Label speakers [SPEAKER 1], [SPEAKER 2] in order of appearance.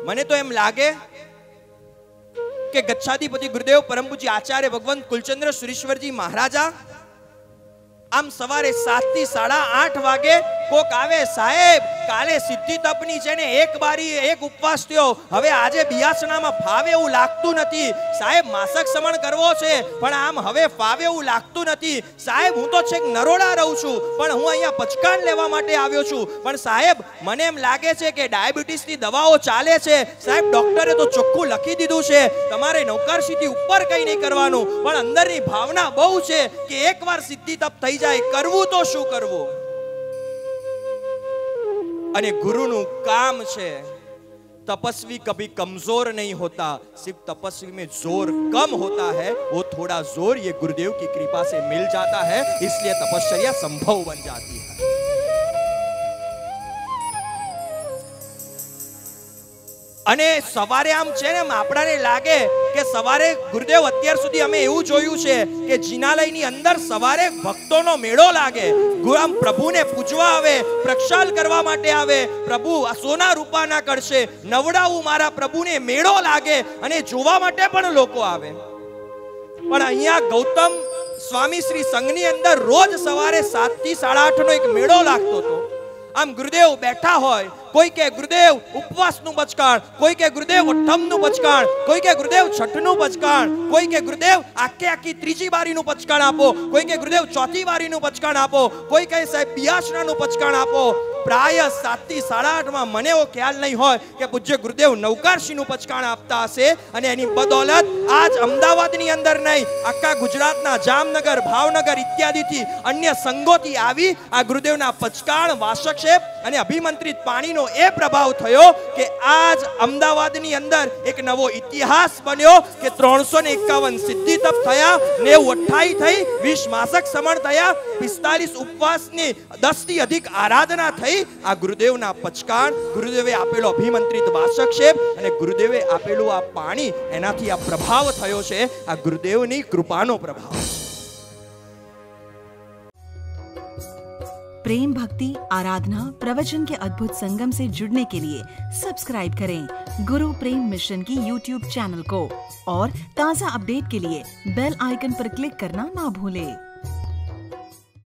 [SPEAKER 1] મને તો એમ લાગે કે ગચ્છાધિપતિ ગુરુદેવ પરમ પૂજ્ય આચાર્ય ભગવંત કુલચંદ્ર સુરેશ્વરજી મહારાજા આમ સવારે 7 થી 8:30 વાગે કોક આવે, સાહેબ કાલે સિદ્ધિ તપની છે ને એક બારી એક ઉપવાસ થયો, હવે આજે બિયાસણામાં ફાવે એવું લાગતું નથી સાહેબ, માસક સમણ કરવો છે પણ આમ હવે ફાવે એવું લાગતું નથી સાહેબ, હું તો છેક નરોડા રહું છું પણ હું અહીંયા પચકાણ લેવા માટે આવ્યો છું, પણ સાહેબ મને એમ લાગે છે કે ડાયાબિટીસની દવાઓ ચાલે છે સાહેબ, ડોક્ટરે તો ચોખ્ખું લખી દીધું છે તમારે નૌકરશીથી ઉપર કંઈ નહીં કરવાનું, પણ અંદરની ભાવના બહુ છે કે એકવાર સિદ્ધિ તપ થઈ જાય, કરવું તો શું કરવું? અને ગુરુનું કામ છે, तपस्वी कभी कमजोर नहीं होता, सिर्फ तपस्वी में जोर कम होता है, वो थोड़ा जोर ये गुरुदेव की कृपा से मिल जाता है, इसलिए तपश्चर्या संभव बन जाती है। અને સવારે આમ છે ને આપણાને લાગે કે સવારે ગુરુદેવ અત્યાર સુધી અમે એવું જોયું છે કે જિનાલયની અંદર સવારે ભક્તોનો મેળો લાગે, ગુરુ પ્રભુને પૂજવા આવે, પ્રક્ષાલ કરવા માટે આવે, પ્રભુ આ સોના રૂપાના કરશે, નવડાવું મારા પ્રભુને મેળો લાગે અને જોવા માટે પણ લોકો આવે, પણ અહીંયા ગૌતમ સ્વામી શ્રી સંઘની અંદર રોજ સવારે 7 થી 8:30 નો એક મેળો લાગતો હતો। આમ ગુરુદેવ બેઠા હોય, કોઈ કે ગુરુદેવ ઉપવાસનું બચકાણ, કોઈ કે ગુરુદેવ અઠમનું બચકાણ, કોઈ કે ગુરુદેવ છઠનું બચકાણ, કોઈ કે ગુરુદેવ આખી ત્રીજી બારીનું બચકાણ આપો, કોઈ કે ગુરુદેવ ચોથી બારીનું બચકાણ આપો, કોઈ કહે સાહેબ બિયાસણાનું બચકાણ આપો। પ્રાય 7 થી 8:30 માં મને એવો ખ્યાલ નહીં હોય કે પૂજ્ય ગુરુદેવ નવકારશીનું બચકાણ આપતા હશે, અને એની બદૌલત આજ અમદાવાદની અંદર નહીં, આખા ગુજરાતના જામનગર, ભાવનગર ઇત્યાદિથી અન્ય સંઘોથી આવી આ ગુરુદેવના બચકાણ, વાસક્ષેપ અને અભિમંત્રિત પાણીનો એ પ્રભાવ થયો કે આજ અમદાવાદની અંદર એક નવો ઇતિહાસ બન્યો કે 351 સિદ્ધિ તપ થયા, 90 28 થઈ, 20 માસક સમણ થયા, 45 ઉપવાસની 10 થી અધિક આરાધના થઈ। આ ગુરુદેવના પચકાણ, ગુરુદેવે આપેલો અભિમંત્રિત વાસક્ષેપ અને ગુરુદેવે આપેલું આ પાણી, એનાથી આ પ્રભાવ થયો છે, આ ગુરુદેવની કૃપાનો પ્રભાવ।
[SPEAKER 2] प्रेम भक्ति आराधना प्रवचन के अद्भुत संगम से जुड़ने के लिए सब्सक्राइब करें गुरु प्रेम मिशन की YouTube चैनल को, और ताज़ा अपडेट के लिए बेल आइकन पर क्लिक करना ना भूलें।